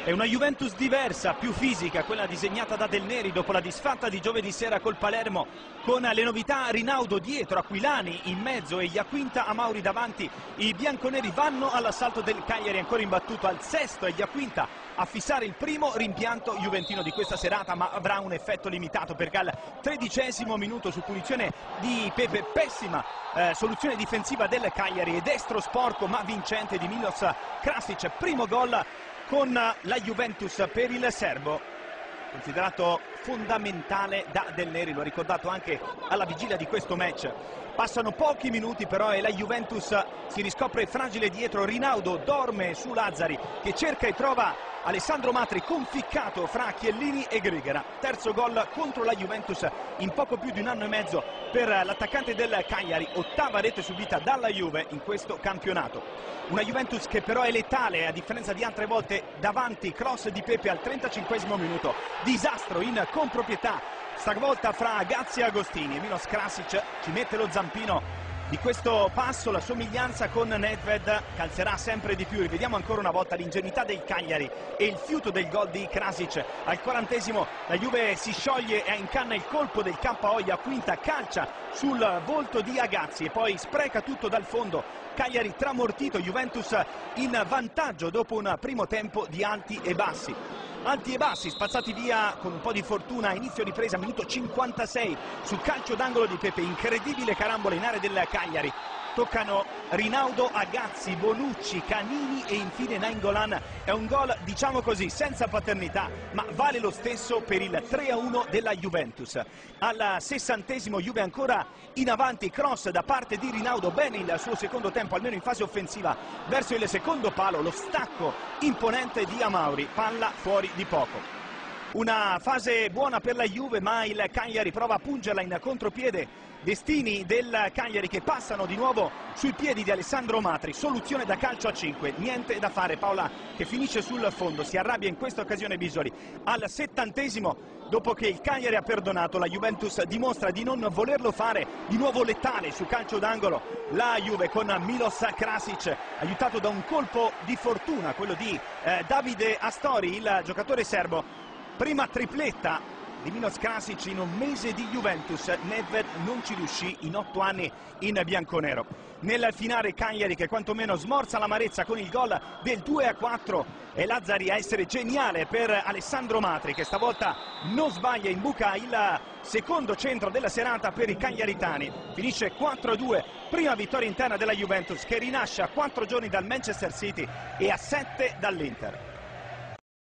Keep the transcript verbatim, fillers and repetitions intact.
È una Juventus diversa, più fisica, quella disegnata da Del Neri dopo la disfatta di giovedì sera col Palermo, con le novità Rinaudo dietro, Aquilani in mezzo e Iaquinta Amauri davanti. I bianconeri vanno all'assalto del Cagliari, ancora imbattuto al sesto, e Iaquinta a fissare il primo rimpianto juventino di questa serata, ma avrà un effetto limitato perché al tredicesimo minuto, su punizione di Pepe, pessima eh, soluzione difensiva del Cagliari e destro sporco ma vincente di Milos Krasic, primo gol con la Juventus per il serbo, considerato fondamentale da Del Neri, lo ha ricordato anche alla vigilia di questo match. Passano pochi minuti però e la Juventus si riscopre fragile dietro. Rinaudo dorme su Lazzari che cerca e trova Alessandro Matri conficcato fra Chiellini e Grigera. Terzo gol contro la Juventus in poco più di un anno e mezzo per l'attaccante del Cagliari, ottava rete subita dalla Juve in questo campionato. Una Juventus che però è letale, a differenza di altre volte, davanti, cross di Pepe al trentacinquesimo minuto, disastro in comproprietà stavolta fra Gazzi e Agostini, e Milos Krasic ci mette lo zampino di questo passo. La somiglianza con Nedved calzerà sempre di più. Rivediamo ancora una volta l'ingenuità del Cagliari e il fiuto del gol di Krasic. Al quarantesimo la Juve si scioglie e incanna il colpo del K O. Iaquinta calcia sul volto di Agazzi e poi spreca tutto dal fondo. Cagliari tramortito, Juventus in vantaggio dopo un primo tempo di alti e bassi. Alti e bassi spazzati via con un po' di fortuna a inizio ripresa, minuto cinquantasei, sul calcio d'angolo di Pepe, incredibile carambola in area del Cagliari. Toccano Rinaudo, Agazzi, Bonucci, Canini e infine Nainggolan. È un gol, diciamo così, senza paternità, ma vale lo stesso per il tre a uno della Juventus. Al sessantesimo Juve ancora in avanti, cross da parte di Rinaudo, bene il suo secondo tempo, almeno in fase offensiva, verso il secondo palo, lo stacco imponente di Amauri, palla fuori di poco. Una fase buona per la Juve, ma il Cagliari prova a pungerla in contropiede. Destini del Cagliari che passano di nuovo sui piedi di Alessandro Matri, soluzione da calcio a cinque, niente da fare. Paola che finisce sul fondo, si arrabbia in questa occasione Bisoli. Al settantesimo, dopo che il Cagliari ha perdonato, la Juventus dimostra di non volerlo fare, di nuovo letale su calcio d'angolo la Juve con Milos Krasic, aiutato da un colpo di fortuna, quello di eh, Davide Astori, il giocatore serbo. Prima tripletta di Milos Krasic in un mese di Juventus. Nedved non ci riuscì in otto anni in bianconero. Nel finale Cagliari che quantomeno smorza l'amarezza con il gol del due a quattro e Lazzari a essere geniale per Alessandro Matri, che stavolta non sbaglia, imbuca il secondo centro della serata per i cagliaritani. Finisce quattro a due, prima vittoria interna della Juventus che rinasce a quattro giorni dal Manchester City e a sette dall'Inter.